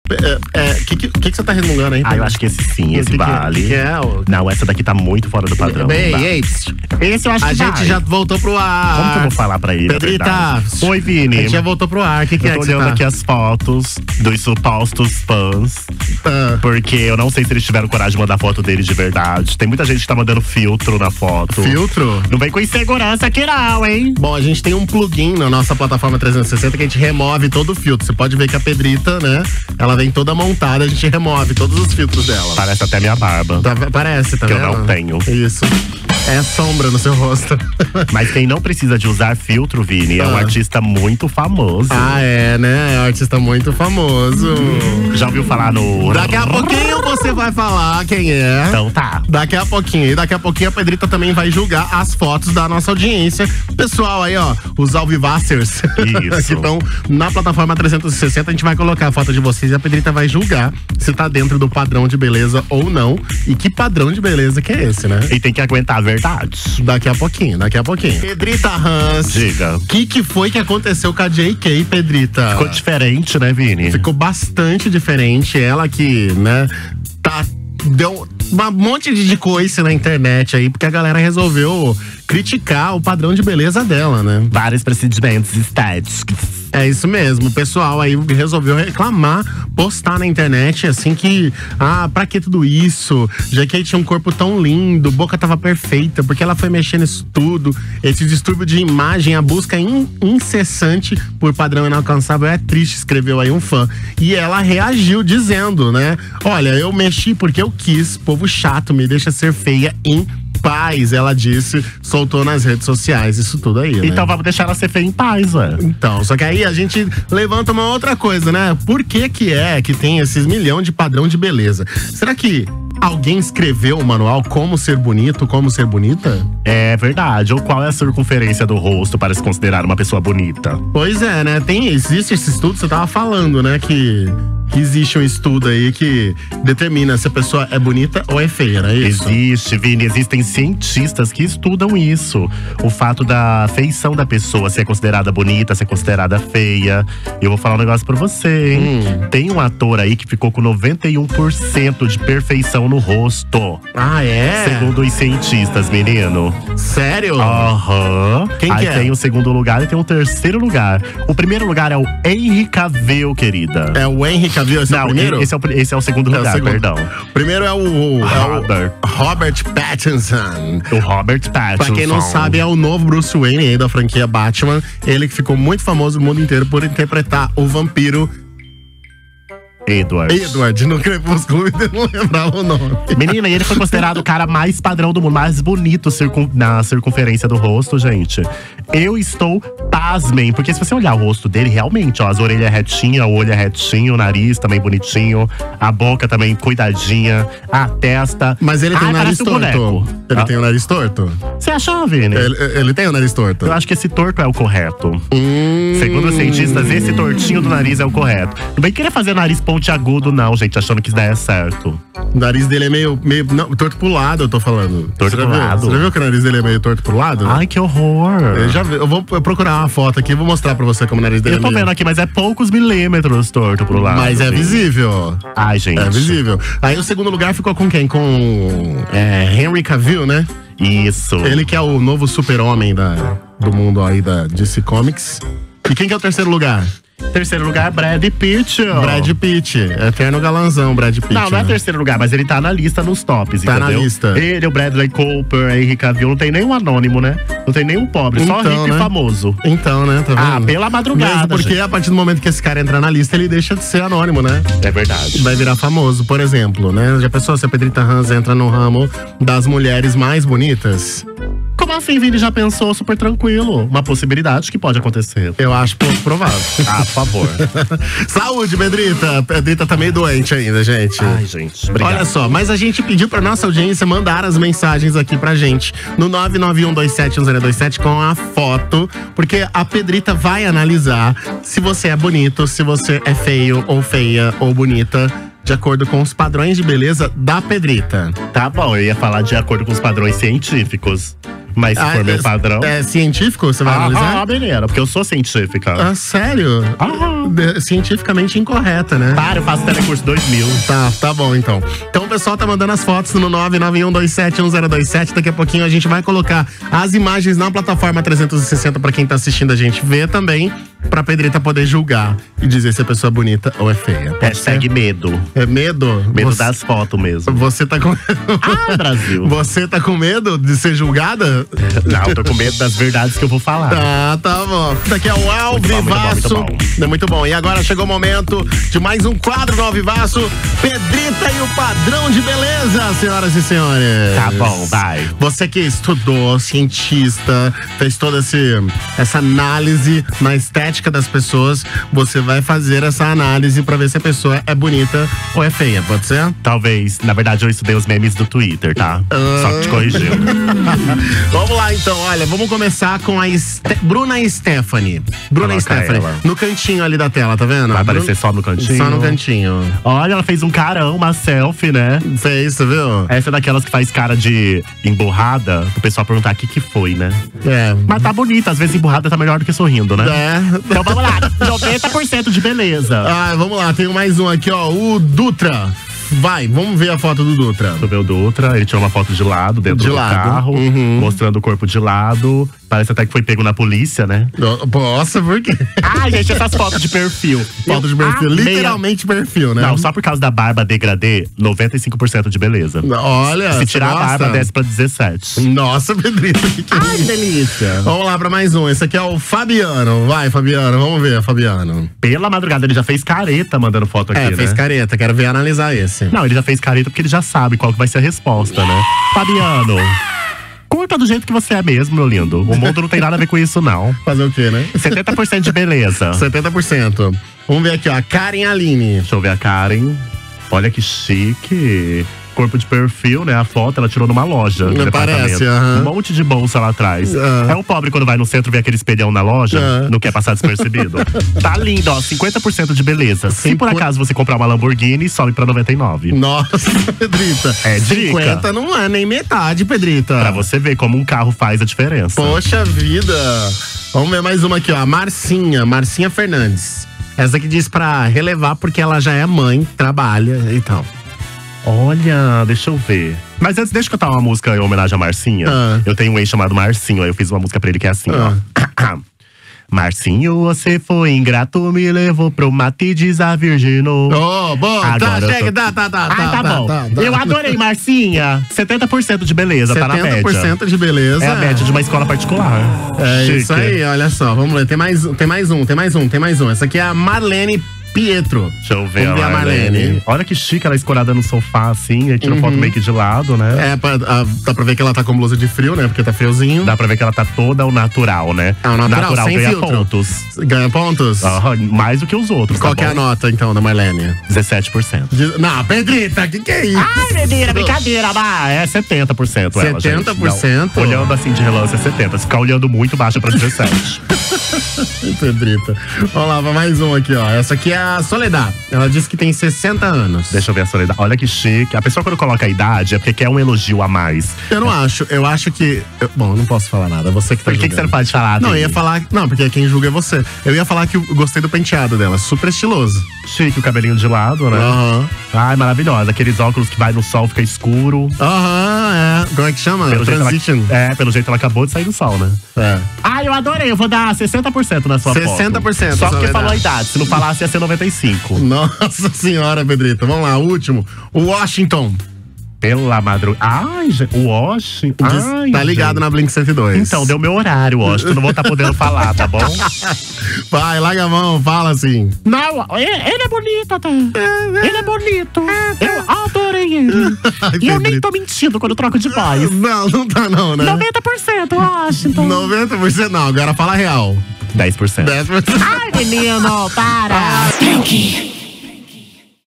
que você tá resmungando aí? Eu acho que esse sim, esse vale. Que é? Não, essa daqui tá muito fora do padrão. Esse eu acho que a gente já voltou pro ar. Como que eu vou falar pra ele? Pedrita. Oi, Vini. A gente já voltou pro ar. O que é que tô olhando aqui as fotos dos supostos fãs. Porque eu não sei se eles tiveram coragem de mandar foto deles de verdade. Tem muita gente que tá mandando filtro na foto. Filtro? Não vem com insegurança aqui não, hein? Bom, a gente tem um plugin na nossa plataforma 360 que a gente remove todo o filtro. Você pode ver que a Pedrita, né? Ela vem toda montada, a gente remove todos os filtros dela. Parece até minha barba. Parece, tá vendo? Que eu não tenho. Isso. É sombra no seu rosto. Mas quem não precisa de usar filtro, Vini, é um artista muito famoso. É, né? É um artista muito famoso. Já ouviu falar no… Daqui a pouquinho você vai falar quem é. Então tá. Daqui a pouquinho. E daqui a pouquinho a Pedrita também vai julgar as fotos da nossa audiência. Pessoal aí, ó, os alvivacers. Isso. Que estão na plataforma 360, a gente vai colocar a foto de vocês e a Pedrita vai julgar se tá dentro do padrão de beleza ou não. E que padrão de beleza que é esse, né? E tem que aguentar a verdade. Daqui a pouquinho. Pedrita Hans. Diga. O que foi que aconteceu com a JK, Pedrita? Ficou diferente, né, Vini? Ficou bastante diferente. Ela que, né, deu um monte de coisa na internet aí, porque a galera resolveu criticar o padrão de beleza dela, né? Vários procedimentos estéticos. É isso mesmo, o pessoal aí resolveu reclamar, postar na internet assim que, pra que tudo isso? Já que aí tinha um corpo tão lindo, boca tava perfeita, porque ela foi mexendo nisso tudo, esse distúrbio de imagem, a busca incessante por padrão inalcançável é triste, escreveu aí um fã. E ela reagiu dizendo, né? Olha, eu mexi porque eu quis, povo chato, me deixa ser feia em paz, ela disse, soltou nas redes sociais, isso tudo aí, né? Então vamos deixar ela ser feia em paz, ué. Então, só que aí a gente levanta uma outra coisa, né? Por que tem esses milhões de padrão de beleza? Será que alguém escreveu o manual Como Ser Bonito, Como Ser Bonita? É verdade. Ou qual é a circunferência do rosto para se considerar uma pessoa bonita? Pois é, né? Existe esse estudo, você tava falando, né? Que existe um estudo aí que determina se a pessoa é bonita ou é feia, não é isso? Existe, Vini. Existem cientistas que estudam isso. O fato da feição da pessoa, se é considerada bonita, se é considerada feia. Eu vou falar um negócio pra você, hein? Tem um ator aí que ficou com 91% de perfeição no rosto. Ah, é? Segundo os cientistas, menino. Sério? Aham. Quem aí que é? Tem o segundo lugar e tem o terceiro lugar. O primeiro lugar é o Henry Cavill, querida. É o Henry Cavill, esse é o primeiro? Esse é o segundo lugar, perdão. Primeiro é o Robert Pattinson. O Robert Pattinson. Pra quem não sabe, é o novo Bruce Wayne aí da franquia Batman. Ele que ficou muito famoso no mundo inteiro por interpretar o vampiro Edward, no Crepúsculo, não lembrava o nome. Menina, e ele foi considerado o cara mais padrão do mundo, mais bonito na circunferência do rosto, gente. Eu estou pasmem, porque se você olhar o rosto dele, realmente, ó, as orelhas retinhas, o olho é retinho, o nariz também bonitinho, a boca também cuidadinha, a testa… Mas ele tem o nariz torto. Ele tem o nariz torto? Você achou, Vini? Ele tem o nariz torto? Eu acho que esse torto é o correto. Segundo os cientistas, esse tortinho do nariz é o correto. Não bem querer fazer nariz pontiagudo, não, gente, achando que isso daí é certo. O nariz dele é meio não, torto pro lado, eu tô falando. Torto pro lado? Você já viu que o nariz dele é meio torto pro lado? Ai, que horror. Eu vou procurar uma foto aqui e vou mostrar pra você como o nariz dele é. Eu tô vendo aqui, mas é poucos milímetros torto pro lado. Mas é visível. Ai, gente. É visível. Aí o segundo lugar ficou com quem? Com Henry Cavill, né? Isso. Ele que é o novo super-homem do mundo aí da DC Comics. E quem que é o terceiro lugar? Terceiro lugar, Brad Pitt. Brad Pitt, eterno galanzão, Brad Pitt. Não é terceiro lugar, mas ele tá na lista nos tops, tá entendeu? Na lista. Ele, o Bradley Cooper, Henry Cavill, não tem nenhum anônimo, né? Não tem nenhum pobre, então, só rico, né? E famoso. Então, né? Tá vendo? Pela madrugada. Mesmo porque gente, a partir do momento que esse cara entrar na lista, ele deixa de ser anônimo, né? É verdade. Vai virar famoso, por exemplo, né? Já pensou se a Pedrita Hans entra no ramo das mulheres mais bonitas? Como assim, Vini? Já pensou? Super tranquilo. Uma possibilidade que pode acontecer. Eu acho pouco provável. Por favor. Saúde, Pedrita. Pedrita tá meio doente ainda, gente. Ai, gente, obrigado. Olha só, mas a gente pediu pra nossa audiência mandar as mensagens aqui pra gente no 991271027 com a foto, porque a Pedrita vai analisar se você é bonito, se você é feio ou feia ou bonita, de acordo com os padrões de beleza da Pedrita. Tá bom, eu ia falar de acordo com os padrões científicos. Mas se for meu padrão… É científico, você vai analisar? Ah, menina, porque eu sou científica. Ah, sério? Cientificamente incorreta, né? Para, eu faço telecurso 2000. Tá bom então. Então o pessoal tá mandando as fotos no 991271027. Daqui a pouquinho a gente vai colocar as imagens na plataforma 360 pra quem tá assistindo a gente ver também, pra Pedrita poder julgar e dizer se a pessoa é bonita ou é feia. Hashtag medo. É medo? Medo das fotos mesmo. Você tá com… Brasil. Você tá com medo de ser julgada? Não, eu tô com medo das verdades que eu vou falar. Tá bom. Daqui é o Ao Vivaço. É muito bom. E agora chegou o momento de mais um quadro do Ao Vivaço. Pedrita e o padrão de beleza, senhoras e senhores. Tá bom, vai. Você que estudou, cientista, fez toda essa análise na estética das pessoas, você vai fazer essa análise pra ver se a pessoa é bonita ou é feia, pode ser? Talvez. Na verdade, eu estudei os memes do Twitter, tá? Só te corrigindo. Vamos lá, então. Olha, vamos começar com a Bruna e Stephanie. Bruna e Stephanie. Ela. No cantinho ali da tela, tá vendo? Vai aparecer só no cantinho? Só no cantinho. Olha, ela fez um carão, uma selfie, né? Fez, você viu? Essa é daquelas que faz cara de emburrada, o pessoal perguntar o que foi, né? É. Mas tá bonita, às vezes emburrada tá melhor do que sorrindo, né? É. Então vamos lá, 90% de beleza. Vamos lá, tem mais um aqui, ó. O Dutra. Vai, vamos ver a foto do Dutra. Tu vê o Dutra, ele tirou uma foto de lado, dentro do carro, mostrando o corpo de lado. Parece até que foi pego na polícia, né? Nossa, por quê? Ai, gente, essas fotos de perfil. Foto de perfil, literalmente perfil, né? Não, só por causa da barba degradê, 95% de beleza. Olha, se tirar a barba, desce pra 17. Nossa, Pedrito, que ai, delícia. Vamos lá pra mais um. Esse aqui é o Fabiano. Vai, Fabiano, vamos ver, Fabiano. Pela madrugada, ele já fez careta mandando foto aqui, né? Fez careta, quero ver analisar esse. Não, ele já fez careta porque ele já sabe qual que vai ser a resposta, né? Fabiano, curta do jeito que você é mesmo, meu lindo. O mundo não tem nada a ver com isso, não. Fazer o quê, né? 70% de beleza. 70%. Vamos ver aqui, ó. A Karen Aline. Deixa eu ver a Karen. Olha que chique. Corpo de perfil, né? A foto ela tirou numa loja. Parece, Um monte de bolsa lá atrás. É o pobre quando vai no centro ver aquele espelhão na loja, não quer passar despercebido. Tá lindo, ó. 50% de beleza. Se por acaso você comprar uma Lamborghini, sobe pra 99. Nossa, Pedrita. É dica. 50 não é nem metade, Pedrita. Pra você ver como um carro faz a diferença. Poxa vida. Vamos ver mais uma aqui, ó. A Marcinha Fernandes. Essa aqui diz pra relevar porque ela já é mãe, trabalha e tal. Olha, deixa eu ver. Mas antes, deixa eu cantar uma música em homenagem a Marcinha. Eu tenho um ex chamado Marcinho, aí eu fiz uma música pra ele que é assim, ó. Marcinho, você foi ingrato, me levou pro mato e desavirginou. Bom, agora chega, tá bom. Eu adorei, Marcinha. 70% de beleza, tá na média. 70% de beleza. É a média de uma escola particular. É isso aí, olha só. Vamos ler, tem mais um. Essa aqui é a Marlene Pietro. Deixa eu ver a Marlene. Olha que chique, ela escorada no sofá, assim. Aí tira foto meio que de lado, né? Dá pra ver que ela tá com blusa de frio, né? Porque tá friozinho. Dá pra ver que ela tá toda ao natural, né? O natural sem ganha filtro. pontos. Ganha pontos? Mais do que os outros. Qual que é a nota, então, da Marlene? 17%. Não, Pedrita, que é isso? Ai, menina, brincadeira, é 70% ela, 70%? Não, olhando assim de relance é 70%. Se ficar olhando muito, baixa pra 17%. Pedrita. Vamos lá, mais um aqui, ó. Essa aqui é a Soledad. Ela disse que tem 60 anos. Deixa eu ver a Soledad. Olha que chique. A pessoa quando coloca a idade é porque quer um elogio a mais. Eu não acho. Eu acho que… Bom, eu não posso falar nada. Você que tá Por que você não pode falar? Não, eu ia falar… Não, porque quem julga é você. Eu ia falar que eu gostei do penteado dela. Super estiloso. Chique, o cabelinho de lado, né? Ai, maravilhosa. Aqueles óculos que vai no sol, fica escuro. Como é que chama? Transition. Pelo jeito ela acabou de sair do sol, né? Ai, eu adorei. Eu vou dar 60% na sua 60%. Foto. Só porque falou a idade. Se não falasse, ia ser 95%. Nossa senhora, Pedrita. Vamos lá, o último. O Washington. Pela madrugada. Ai, gente, o Washington. Ai, tá ligado gente. na Blink 102. Então, deu meu horário, Washington. Não vou estar podendo falar, tá bom? Vai, larga a mão, fala assim. Não, ele é bonito até. Ele é bonito. Eu adorei ele. E eu nem tô mentindo quando troco de voz. Não tá não, né? 90%, Washington. 90% não, agora fala real. 10%. 10%. Ai, menino, para. Blink.